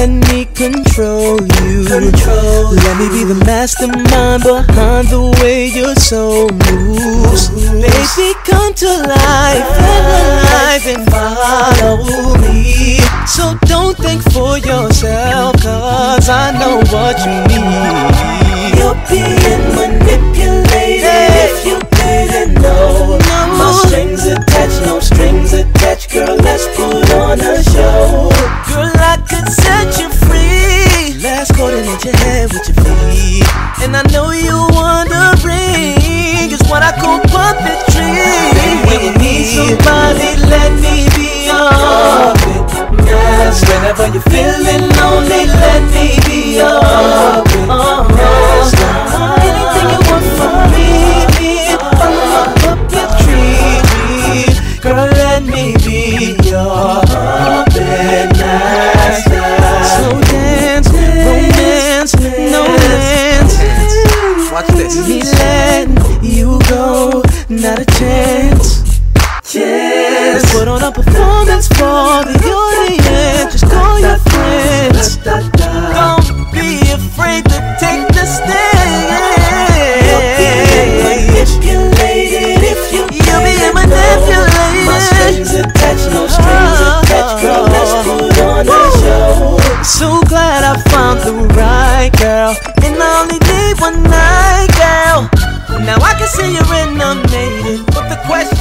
let me control you. Let me be the mastermind behind the way your soul moves. Baby, come to life, live a life and follow me. So don't think for yourself, cause I know what you need. You're being manipulated if you didn't know. No strings attached, no strings attached. Girl, let's put on a show. Girl, I could set you free. Let's coordinate your head with your feet. And I know you're wondering just what I call puppetry. When you need somebody, let me be your yes. Whenever you're feeling lonely, let me be your yes. Anything you want from me, I'm a puppetry. Girl, let me be your puppet master. So dance, romance, no dance. Watch this. Me letting you go, not a chance. Let's put on a performance for the audience. Just call your friends. Don't be afraid to take the stand. You'll be manipulated if you be manipulated. No strings attached, no strings attached. Girl, let's put on a show. So glad I found the right girl, and I only need one night, girl. Now I can see you're inundated, but the question